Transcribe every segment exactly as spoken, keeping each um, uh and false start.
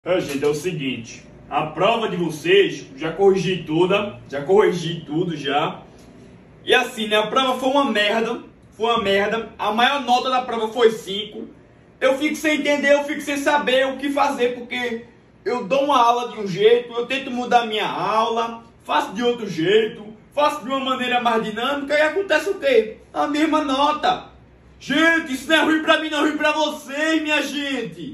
É, gente, é o seguinte, a prova de vocês, já corrigi toda, já corrigi tudo já. E assim, né, a prova foi uma merda, foi uma merda, a maior nota da prova foi cinco. Eu fico sem entender, eu fico sem saber o que fazer, porque eu dou uma aula de um jeito, eu tento mudar minha aula, faço de outro jeito, faço de uma maneira mais dinâmica e acontece o quê? A mesma nota. Gente, isso não é ruim pra mim, não é ruim pra vocês, minha gente.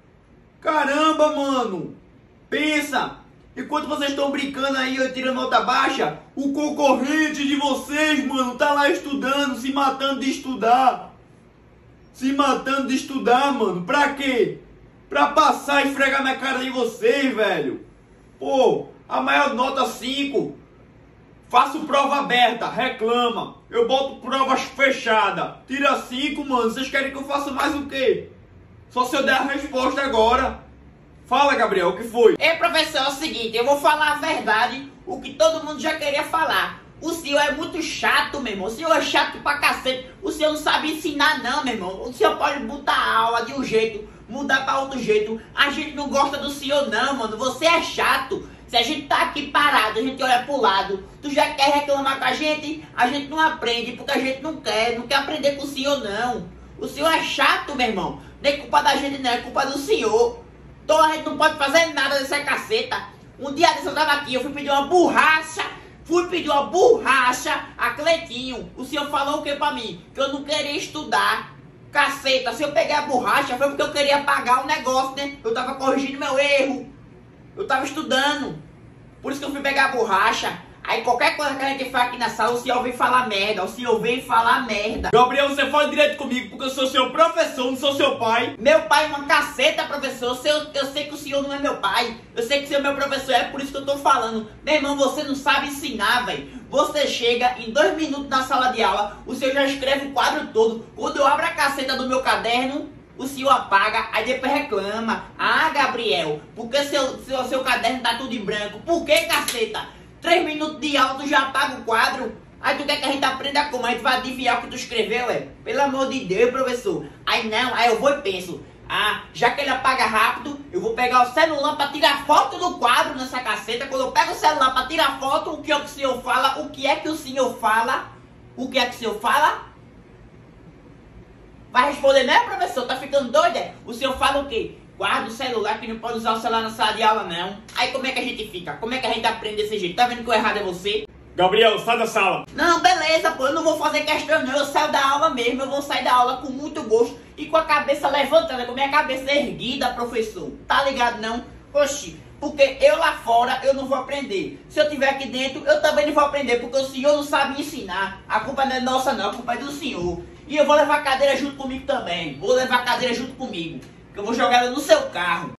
Caramba, mano. Pensa, enquanto vocês estão brincando aí, eu tirando nota baixa, o concorrente de vocês, mano, tá lá estudando, se matando de estudar. Se matando de estudar, mano. Pra quê? Pra passar e esfregar na cara de vocês, velho. Pô, a maior nota cinco. Faço prova aberta, reclama. Eu boto provas fechadas. Tira cinco, mano. Vocês querem que eu faça mais o quê? Só se eu der a resposta agora. Fala, Gabriel, o que foi? Ei, professor, é o seguinte, eu vou falar a verdade, o que todo mundo já queria falar. O senhor é muito chato, meu irmão. O senhor é chato pra cacete. O senhor não sabe ensinar, não, meu irmão. O senhor pode botar a aula de um jeito, mudar pra outro jeito. A gente não gosta do senhor, não, mano. Você é chato. Se a gente tá aqui parado, a gente olha pro lado, tu já quer reclamar com a gente? A gente não aprende porque a gente não quer. Não quer aprender com o senhor, não. O senhor é chato, meu irmão. Nem é culpa da gente, não. É culpa do senhor. Então a gente não pode fazer nada dessa caceta. Um dia desse eu tava aqui, eu fui pedir uma borracha. Fui pedir uma borracha a Cleitinho. O senhor falou o que pra mim? Que eu não queria estudar. Caceta, se eu peguei a borracha foi porque eu queria pagar o negócio, né? Eu tava corrigindo meu erro. Eu tava estudando. Por isso que eu fui pegar a borracha. Aí qualquer coisa que a gente faz aqui na sala, o senhor vem falar merda. O senhor vem falar merda. Gabriel, você fala direto comigo, porque eu sou seu professor, não sou seu pai. Meu pai é uma caceta, professor. Eu, eu sei que o senhor não é meu pai. Eu sei que o senhor é meu professor, é por isso que eu tô falando. Meu irmão, você não sabe ensinar, velho. Você chega em dois minutos na sala de aula, o senhor já escreve o quadro todo. Quando eu abro a caceta do meu caderno, o senhor apaga, aí depois reclama. Ah, Gabriel, porque seu, seu, seu caderno tá tudo em branco? Por que, caceta? Três minutos de aula, tu já apaga o quadro. Aí tu quer que a gente aprenda como? A gente vai adivinhar o que tu escreveu, é? Pelo amor de Deus, professor. Aí não, aí eu vou e penso. Ah, já que ele apaga rápido, eu vou pegar o celular pra tirar foto do quadro nessa caceta. Quando eu pego o celular pra tirar foto, o que é que o senhor fala? O que é que o senhor fala? O que é que o senhor fala? Vai responder, né, professor? Tá ficando doido, é? O senhor fala o quê? Guarda o celular, que não pode usar o celular na sala de aula, não. Aí como é que a gente fica? Como é que a gente aprende desse jeito? Tá vendo que o errado é você? Gabriel, sai da sala. Não, beleza, pô. Eu não vou fazer questão, não. Eu saio da aula mesmo. Eu vou sair da aula com muito gosto e com a cabeça levantada, com a minha cabeça erguida, professor. Tá ligado, não? Oxi, porque eu lá fora, eu não vou aprender. Se eu tiver aqui dentro, eu também não vou aprender, porque o senhor não sabe ensinar. A culpa não é nossa, não. A culpa é do senhor. E eu vou levar a cadeira junto comigo também. Vou levar a cadeira junto comigo. Eu vou jogar ela no seu carro.